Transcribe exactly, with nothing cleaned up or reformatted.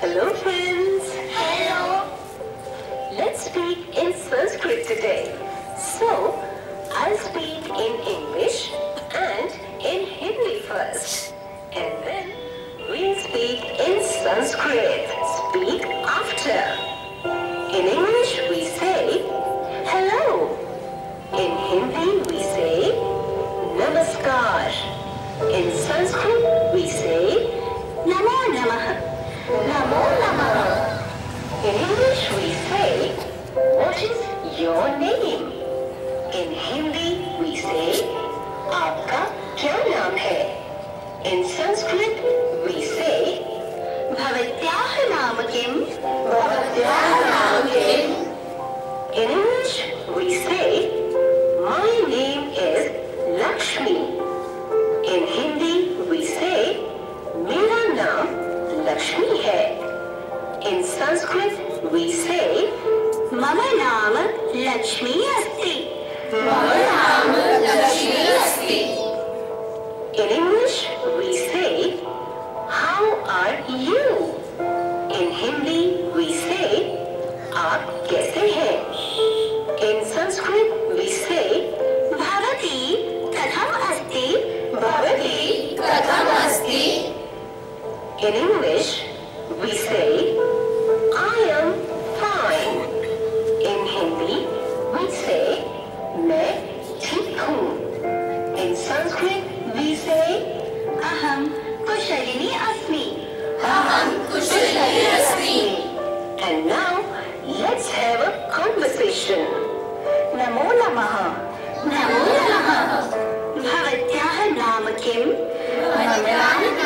Hello friends. Hello. Let's speak in Sanskrit today. So, I'll speak in English and in Hindi first. And then we'll speak in Sanskrit. Speak after. In English we say hello. In Hindi we say namaskar. In Sanskrit we say namo namah. Namo namah. In English we say, what is your name? In Hindi we say, आपका क्या नाम है? In Sanskrit we say, भवत्याः नाम किम? भवत्याः नाम किम? In English we say, my name is Lakshmi. In Hindi we say, मेरा नाम लक्ष्मी है. In Sanskrit we say, मम नाम लक्ष्मी अस्ति. मम नाम लक्ष्मी अस्ति. In English we say, how are you? In Hindi we say, आप कैसे हैं? In Sanskrit we say, भवती कथम अस्ति. भवती कथम अस्ति. In English we say, I am fine. In Hindi we say, मैं ठीक हूँ. In Sanskrit we say, अहम कुशलिनी अस्मि. अहम कुशलिनी अस्मि. And now let's have a conversation. नमो नमः. नमो नमः. भवत्याः नाम किम? भवत्याः